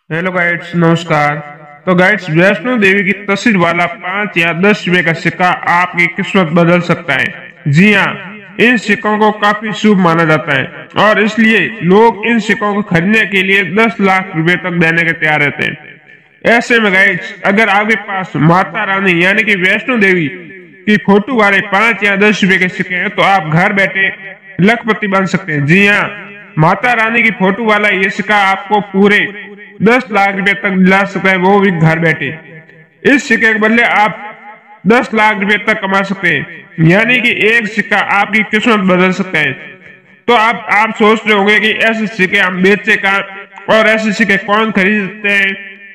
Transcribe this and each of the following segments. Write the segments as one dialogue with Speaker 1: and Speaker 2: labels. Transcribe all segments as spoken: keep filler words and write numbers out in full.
Speaker 1: Hello guides, नमस्कार। तो guides, Vaishno Devi की तस्वीर वाला पांच या दस रुपए का सिक्का आपकी किस्मत बदल सकता है। जी हाँ, इन सिक्कों को काफी शुभ माना जाता है और इसलिए लोग इन सिक्कों को खरीदने के लिए दस लाख रुपए तक देने के तैयार रहते हैं। ऐसे में गाइड्स, अगर आपके पास माता रानी यानी कि वैष्णो देवी की फोटो वाले पांच या दस रुपए के सिक्के हैं तो आप घर बैठे लखपति बन सकते हैं। जी हाँ, माता रानी की फोटो वाला ये सिक्का आपको पूरे दस लाख रुपए तक दिला सकता है, वो भी घर बैठे। इस सिक्के के बदले आप दस लाख रुपए तक कमा सकते हैं, यानी कि एक सिक्का आपकी किस्मत बदल सकता है। तो आप आप सोच रहे होंगे कि ऐसे सिक्के हम बेचे कहाँ और ऐसे सिक्के कौन खरीदते हैं,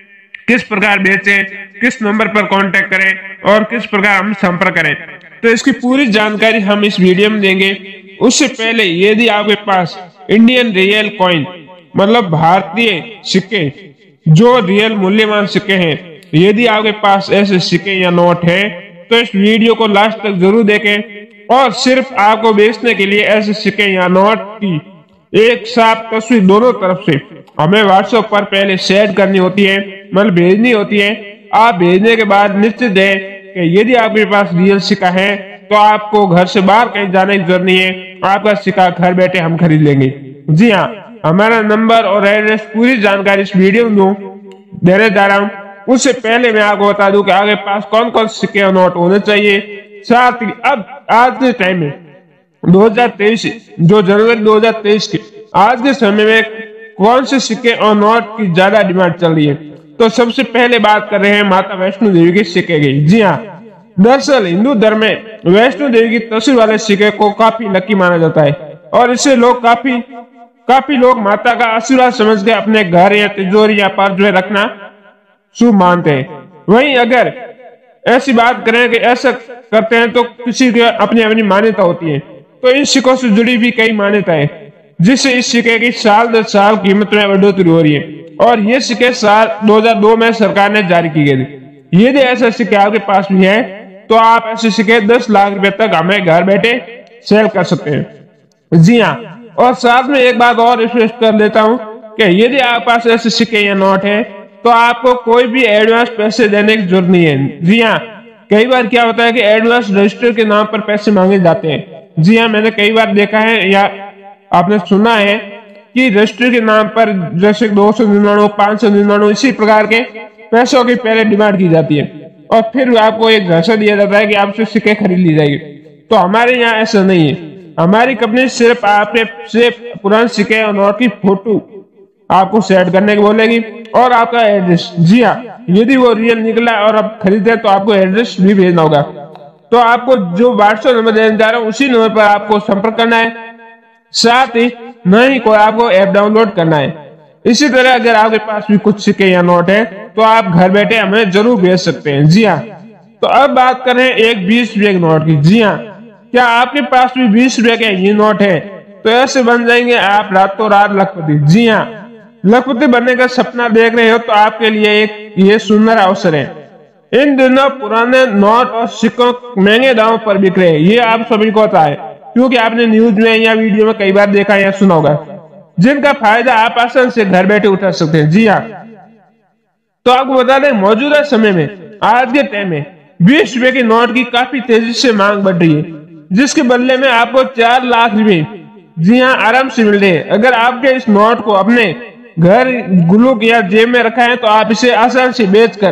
Speaker 1: किस प्रकार बेचें, किस नंबर पर कांटेक्ट करें और किस प्रकार हम संपर्क करें। तो इसकी पूरी जानकारी हम इस वीडियो में देंगे। उससे पहले यदि आपके पास इंडियन रियल कॉइन मतलब भारतीय सिक्के जो रियल मूल्यवान सिक्के हैं, यदि आपके पास ऐसे सिक्के या नोट है तो इस वीडियो को लास्ट तक जरूर देखें। और सिर्फ आपको बेचने के लिए ऐसे सिक्के या नोट की एक साफ तस्वीर दोनों तरफ से हमें व्हाट्सएप पर पहले शेयर करनी होती है, मतलब भेजनी होती है। आप भेजने के बाद निश्चित है कि यदि आपके पास रियल सिक्का है तो आपको घर से बाहर कहीं जाने की जरूरत नहीं है, आपका सिक्का घर बैठे हम खरीद लेंगे। जी हाँ, हमारा नंबर और एड्रेस पूरी जानकारी इस वीडियो में देने जा रहा हूँ। उससे पहले मैं आपको बता दूं कि आपके पास कौन कौन से सिक्के और नोट होने चाहिए। साथ ही अब आज के टाइम में दो हज़ार तेईस जो जनवरी दो हज़ार तेईस के आज के समय में कौन से सिक्के और नोट की ज्यादा डिमांड चल रही है, तो सबसे पहले बात कर रहे हैं माता वैष्णो देवी के सिक्के की। जी हाँ, दरअसल हिंदू धर्म में वैष्णो देवी की तस्वीर वाले सिक्के को काफी लकी माना जाता है और इससे लोग काफी काफी लोग माता का आशीर्वाद समझ के अपने घर या तिजोरी या पर जो है रखना शुभ मानते हैं। वहीं अगर ऐसी बात करें कि ऐसा करते हैं तो किसी की अपनी अपनी मान्यता होती है, तो इन सिक्कों से जुड़ी भी कई मान्यताएं जिससे इस सिक्के की साल दर साल कीमत में बढ़ोतरी हो रही है और ये सिक्के साल दो हज़ार दो में सरकार ने जारी की गए थे। यदि ऐसे सिक्के आपके पास भी है तो आप ऐसे सिक्के दस लाख रुपए तक हमें घर बैठे सेल कर सकते हैं। जी हाँ, और साथ में एक बात और स्पष्ट कर देता हूँ कि यदि आपके पास ऐसे सिक्के या नोट है तो आपको कोई भी एडवांस पैसे देने की जरूरत नहीं है। जी हाँ, कई बार क्या होता है कि एडवांस रजिस्टर के नाम पर पैसे मांगे जाते हैं। जी हाँ, मैंने कई बार देखा है या आपने सुना है कि रजिस्टर के नाम पर जैसे दो सौ निन्यानवे पांच सौ निन्यानवे इसी प्रकार के पैसों की पहले डिमांड की जाती है और फिर आपको एक झांसा दिया जाता है कि आपसे सिक्के खरीद ली जाएगी। तो हमारे यहाँ ऐसा नहीं है। हमारी कंपनी सिर्फ आपके से पुराने सिक्के और नोट की फोटो आपको सेट करने की बोलेगी और आपका एड्रेस। जी हाँ, यदि वो रियल निकला और आप खरीदे तो आपको एड्रेस भी भेजना होगा। तो आपको जो व्हाट्सएप नंबर देने जा रहा हूँ उसी नंबर पर आपको संपर्क करना है, साथ ही न ही कोई आपको ऐप डाउनलोड करना है। इसी तरह अगर आपके पास भी कुछ सिक्के या नोट है तो आप घर बैठे हमें जरूर भेज सकते हैं। जी हाँ, तो अब बात करें एक बीस रुपए के नोट की। जी हाँ, क्या आपके पास भी बीस रुपए के ये नोट है तो ऐसे बन जाएंगे आप रातों रात लखपति। जी हाँ, लखपति बनने का सपना देख रहे हो तो आपके लिए एक ये सुंदर अवसर है। इन दिनों पुराने नोट और सिक्कों महंगे दामों पर बिक रहे हैं, ये आप सभी को पता है क्योंकि आपने न्यूज में या वीडियो में कई बार देखा या सुना होगा, जिनका फायदा आप आसान से घर बैठे उठा सकते हैं। जी हाँ, तो आपको बता दें मौजूदा समय में आज के टाइम में बीस रुपए के नोट की काफी तेजी से मांग बढ़ रही है, जिसके बदले में आपको चार लाख रुपए जी हाँ आराम से मिल रहे हैं। अगर आपके इस नोट को अपने घर गुल्लुक या जेब में रखा है तो आप इसे आसान से बेचकर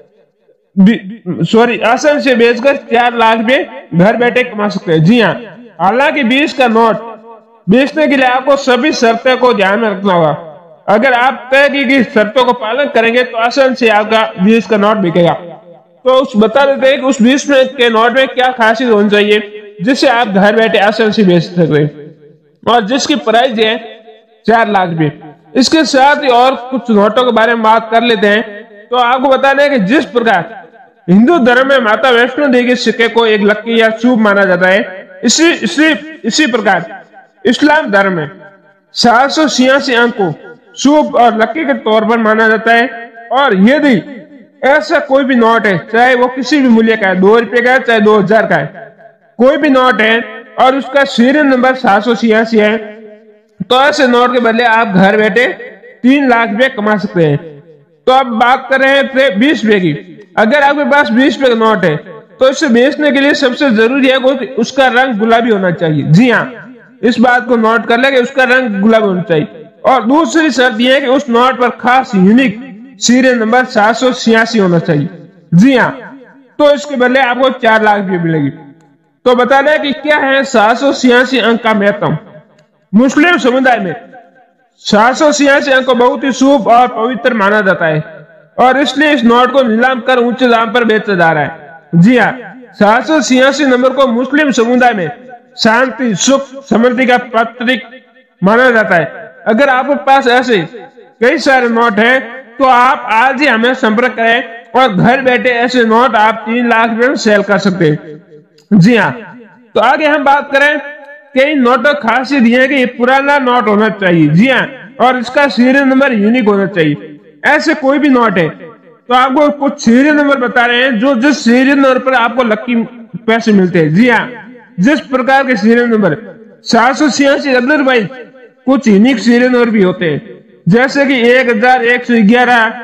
Speaker 1: सॉरी आसान से बेचकर चार लाख रुपए घर बैठे कमा सकते हैं। जी हाँ, हालांकि बीस का नोट बेचने के लिए आपको सभी शर्तों को ध्यान में रखना होगा। अगर आप तय की गई शर्तों को पालन करेंगे तो आसान से आपका बीस का नोट बिकेगा। तो उस बता देते हैं कि उस बीस में के नोट में क्या खासियत होनी चाहिए जिससे आप घर बैठे आसान से बेच सकते हैं और जिसकी प्राइस है चार लाख रुपए। इसके साथ ही और कुछ नोटों के बारे में बात कर लेते हैं। तो आपको बता दें कि जिस प्रकार हिंदू धर्म में माता वैष्णो देवी के सिक्के को एक लकी या शुभ माना जाता है, इसी इसी इसी प्रकार इस्लाम धर्म में सात सौ छियासी अंक को शुभ और लकी के तौर पर माना जाता है। और यदि ऐसा कोई भी नोट है, चाहे वो किसी भी मूल्य का है, दो रुपए का है चाहे दो हजार का है, कोई भी नोट है और उसका सीरियल नंबर सात सौ छियासी है, तो ऐसे नोट के बदले आप घर बैठे तीन लाख रुपए कमा सकते हैं। तो अब बात कर रहे थे बीस रुपए की। अगर आपके पास बीस रुपए का नोट है तो इसे बेचने के लिए सबसे जरूरी है कि उसका रंग गुलाबी होना चाहिए। जी हाँ, इस बात को नोट कर ले कि उसका रंग गुलाबी होना चाहिए। और दूसरी शर्त यह है कि उस नोट पर खास यूनिक सीरियल नंबर सात सौ छियासी होना चाहिए। जी हाँ, तो इसके बदले आपको चार लाख रुपये मिलेगी। तो बता दें कि क्या है सात सौ छियासी अंक का महत्व। मुस्लिम समुदाय में सात सौ छियासी अंक को बहुत ही शुभ और पवित्र माना जाता है और इसलिए इस नोट को नीलाम कर ऊंचे दाम पर बेचा जा रहा है। जी हाँ, सात सौ छियासी नंबर को मुस्लिम समुदाय में शांति, सुख, समृद्धि का प्रतीक माना जाता है। अगर आपके पास ऐसे कई सारे नोट हैं तो आप आज ही हमें संपर्क करें और घर बैठे ऐसे नोट आप तीन लाख रुपए में सेल कर सकते हैं। जी हाँ, तो आगे हम बात करें कि इन नोटों की खासियत यह है कि ये पुराना नोट होना चाहिए। जी हाँ, और इसका सीरियल नंबर यूनिक होना चाहिए। ऐसे कोई भी नोट है तो आपको कुछ सीरियल नंबर बता रहे हैं जो जिस सीरियल नंबर पर आपको लकी पैसे मिलते हैं। जी हाँ, जिस प्रकार के सीरियल नंबर सात सौ छियासी अदरवाइज कुछ यूनिक सीरियल नंबर भी होते हैं, जैसे कि एक हजार एक सौ ग्यारह,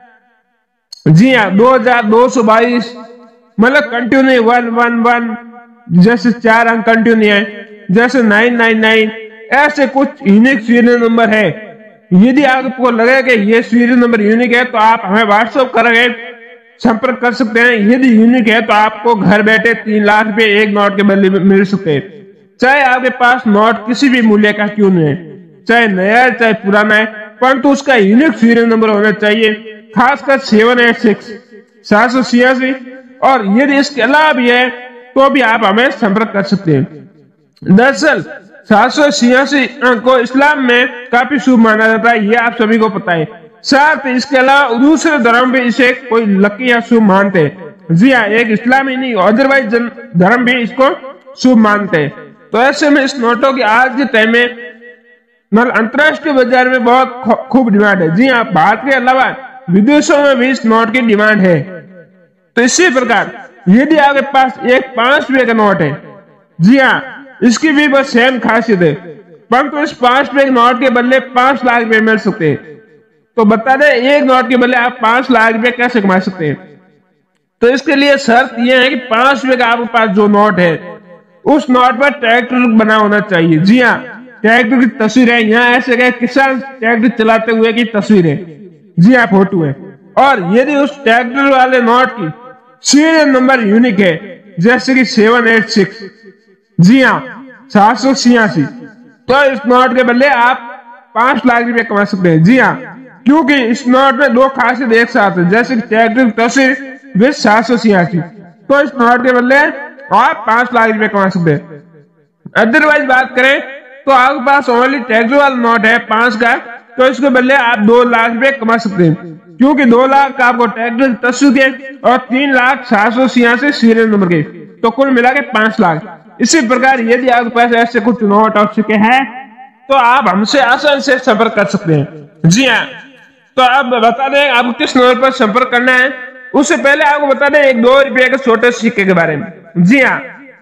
Speaker 1: जी हाँ, दो हजार दो सौ बाईस, मतलब कंटिन्यू वन वन वन, जैसे चार अंक कंटिन्यू है, जैसे नाइन नाइन नाइन, ऐसे कुछ यूनिक सीरियल नंबर है। यदि आपको लगे कि ये सीरियल नंबर यूनिक है तो आप हमें व्हाट्सएप करके संपर्क कर सकते हैं। यदि यूनिक है तो आपको घर बैठे तीन लाख रुपए एक नोट के बदले में मिल सकते हैं, चाहे आपके पास नोट किसी भी मूल्य का क्यों नहीं है, चाहे नया है चाहे पुराना है, परंतु उसका यूनिक सीरियल नंबर होना चाहिए, खासकर सेवन एट सिक्स सात सौ छियासी। और यदि इसके अलावा भी है तो भी आप हमें संपर्क कर सकते हैं। दरअसल सात सौ छियासी अंक को इस्लाम में काफी शुभ माना जाता है, ये आप सभी को पता है। साथ इसके अलावा दूसरे धर्म भी इसे कोई लकी या शुभ मानते हैं। जी हाँ, एक इस्लामी नहीं अदरवाइज धर्म भी इसको शुभ मानते हैं। तो ऐसे में इस नोटों की आज के टाइम में मतलब अंतरराष्ट्रीय बाजार में बहुत खूब डिमांड है। जी हाँ, भारत के अलावा विदेशों में भी इस नोट की डिमांड है। तो इसी प्रकार यदि आपके पास एक पांच रुपए का नोट है, जी हाँ, इसकी भी बस सेम खासियत है, परंतु इस पांच रुपए के नोट के बदले पांच लाख रुपए मिल सकते हैं। तो बता दें एक नोट के बदले आप पांच लाख रुपए कैसे कमा सकते हैं। तो इसके लिए शर्त यह है कि पांच रुपए का आपके पास जो नोट है उस नोट पर ट्रैक्टर बना होना चाहिए। जी हाँ, ट्रैक्टर की तस्वीर है, यहाँ ऐसे गए किसान ट्रैक्टर चलाते हुए की तस्वीर है। जी हाँ, फोटो है। और यदि उस ट्रैक्टर वाले नोट की सीरियल नंबर यूनिक है, जैसे कि सेवन एट सिक्स, जी हाँ, सात सौ छियासी, तो इस नोट के बदले आप पांच लाख रुपए कमा सकते हैं। जी हाँ, क्योंकि इस नोट में दो खासियत एक साथ है, जैसे ट्रैक्टर की तस्वीर विद सात सौ छियासी, तो इस नोट के बदले आप पांच लाख रुपए कमा सकते हैं। अदरवाइज बात करें तो आपके पास ओनली ट्रैक्टर वाला नोट है पांच का, तो इसके बदले आप दो लाख रुपए कमा सकते हैं, क्योंकि दो लाख का आपको ट्रैक्टर की तस्वीर के और तीन लाख सात सौ छियासी सीरियल नंबर के, तो कुल मिला के पांच लाख। इसी प्रकार यदि आपके पास ऐसे कुछ नोट और सिक्के हैं तो आप हमसे आसानी से संपर्क कर सकते हैं। जी हाँ, तो आप बता दें आपको किस नंबर पर संपर्क करना है। उससे पहले आपको बता दें एक दो रुपए के छोटे सिक्के के बारे में। जी हाँ,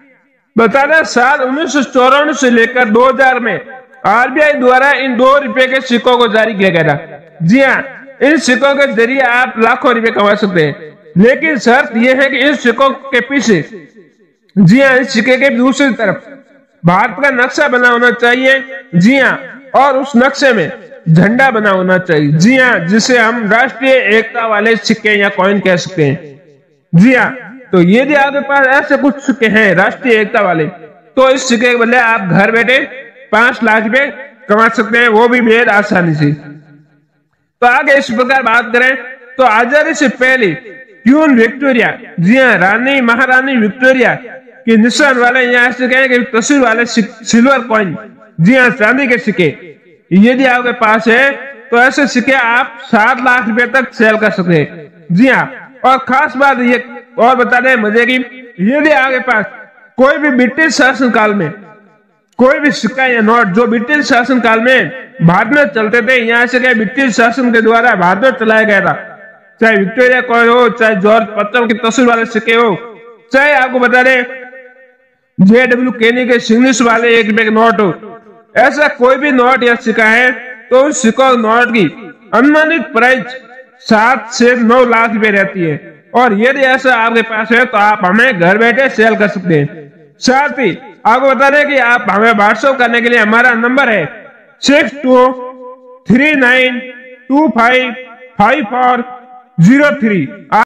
Speaker 1: बता दें साल उन्नीस सौ चौरानवे से लेकर दो हजार में आरबीआई द्वारा इन दो रुपए के सिक्कों को जारी किया गया था। जी हाँ, इन सिक्कों के जरिए आप लाखों रुपए कमा सकते हैं, लेकिन शर्त यह है कि इन सिक्कों के पीछे, जी हाँ, इस सिक्के के दूसरी तरफ भारत का नक्शा बना होना चाहिए। जी हाँ, और उस नक्शे में झंडा बना होना चाहिए। जी हाँ, जिसे हम राष्ट्रीय एकता वाले सिक्के या कॉइन कह सकते हैं। जी हाँ, तो यदि आपके पास ऐसे कुछ सिक्के हैं राष्ट्रीय एकता वाले, तो इस सिक्के के बदले आप घर बैठे पांच लाख रुपए कमा सकते हैं, वो भी बेहद आसानी से। तो आगे इस प्रकार बात करें तो आजादी से पहले क्वीन विक्टोरिया, जी हाँ, रानी महारानी विक्टोरिया के निशान वाले यहाँ से कहें कि तस्वीर वाले सिल्वर कॉइन, जी हाँ, चांदी के सिक्के यदि आपके पास है तो ऐसे सिक्के आप सात लाख रुपए तक सेल कर सकते हैं। जी हाँ, और खास बात ये और बता दें मजे की, यदि आपके पास कोई भी ब्रिटिश शासन काल में कोई भी सिक्का या नोट जो ब्रिटिश शासन काल में भारत में चलते थे, यहाँ से क्या ब्रिटिश शासन के द्वारा भारत में चलाया गया था, चाहे विक्टोरिया कॉइन हो, चाहे जॉर्ज पच्चम की तस्वीर वाले सिक्के हो, चाहे आपको बता दें जे डब्ल्यू केनी के सिग्नेचर वाले एक रुपए के नोट हो, ऐसा कोई भी नोट या सिक्का है तो उस सिक्का नोट की अनुमानित प्राइस सात से नौ लाख रुपए रहती है। और यदि ऐसा आपके पास है तो आप हमें घर बैठे सेल कर सकते हैं। साथ ही आपको बता दें कि आप हमें व्हाट्सएप करने के लिए हमारा नंबर है six two three nine two five five four zero three.